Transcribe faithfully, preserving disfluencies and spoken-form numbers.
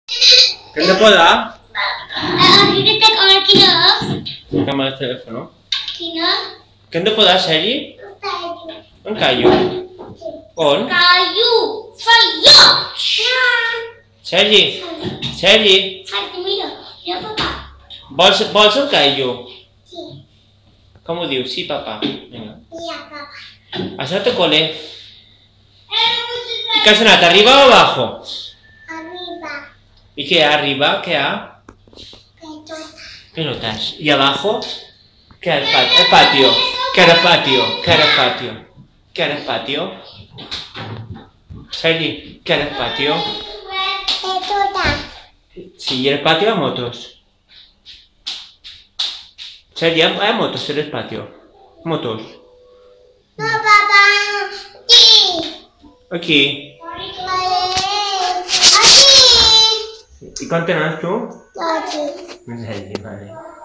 ¿Qué te puedo dar? Aquí te con el kino. Cámara del teléfono. Kino. ¿Qué te puedo dar, Sergi? Un callo. On. Caillou. Falló. Sergi. Sergi. Ay, mira. Mira, papá. Vols, vols un callo? Sí. Com ho dius? Sí, papà. Vinga. Mira, papá. Això te cole. I què has anat? Arriba o abajo? Arriba. ¿Y qué? ¿Arriba? ¿Qué ha? Pelota. Pelotas. ¿Y abajo? ¿Qué hay? El patio. El patio. ¿Qué era el patio? ¿Qué era el patio? ¿Qué era el patio? Sergi, ¿qué era el patio? Pelota. Sí, y el patio hay motos. Sergi, hay hay motos en el patio. Motos. No, papá. Sí. Aquí. Aquí. ¿Y cuánto tens tú? Aquí. Sergi, vale.